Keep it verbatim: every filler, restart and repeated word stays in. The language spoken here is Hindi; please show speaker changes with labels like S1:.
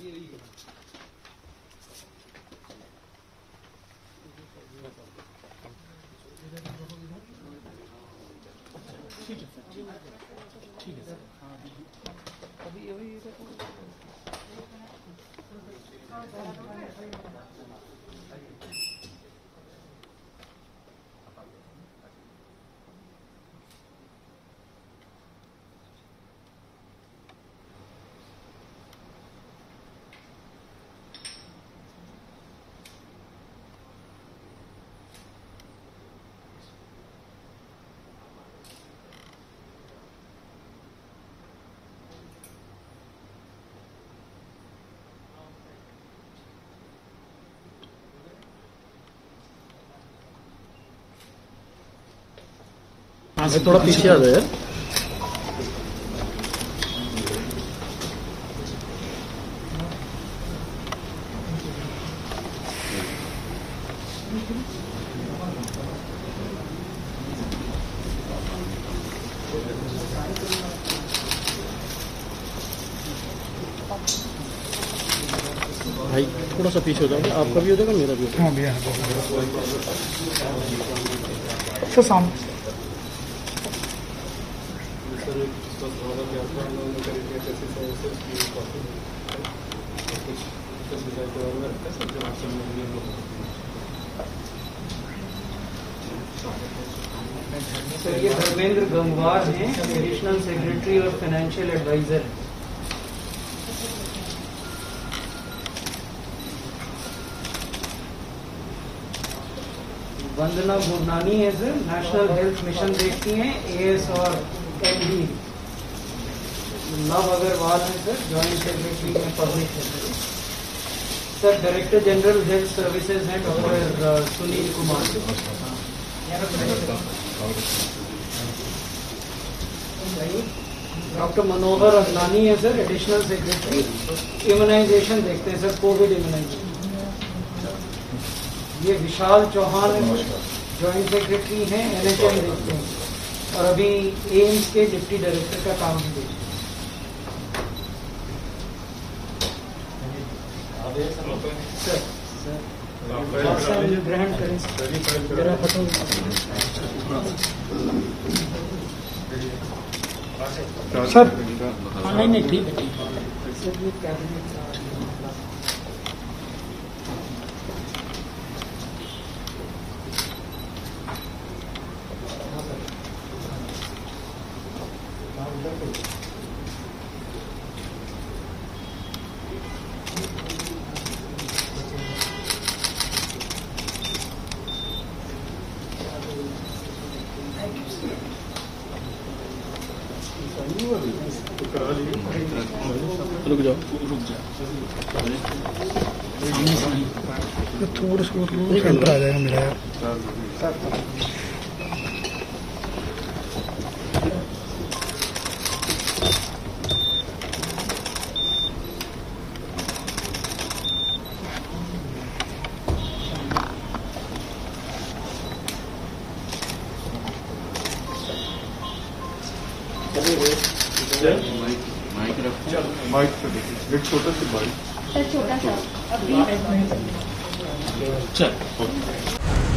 S1: ठीक है सर, ठीक है सर। अभी अभी हाँ से थोड़ा पीछे आ जाए यार। भाई थोड़ा सा पीछे हो जाओगे, आपका भी हो जाएगा मेरा भी हो जाएगा। हाँ भैया सर सामने
S2: सर ये धर्मेंद्र गंगवार हैं, एडिशनल सेक्रेटरी और फाइनेंशियल एडवाइजर। वंदना गुरनानी है सर, नेशनल हेल्थ मिशन देखती हैं, एएस और एमडी। लव अग्रवाल है सर, जॉइंट सेक्रेटरी में पब्लिक है sir. Director general health services हैं डॉक्टर सुनील कुमार। डॉक्टर मनोहर अगलानी है सर, एडिशनल सेक्रेटरी, इम्यूनाइजेशन देखते हैं सर, कोविड इम्यूनाइजेशन। ये विशाल चौहान है, जॉइंट सेक्रेटरी हैं, एनएचएम देखते हैं और अभी एम्स के डिप्टी डायरेक्टर का काम भी देखते हैं। सर सर ग्रहण करें जरा फोटो।
S1: सर नहीं नहीं ठीक है ठीक है
S2: सर ये कैबिनेट
S1: रुक जाओ रुक जाओ थोड़ा सा सेंटर आ जाएगा मेरा यार।
S3: माइक पे छोटा सा बाइक
S4: छोटा सा अभी
S1: चल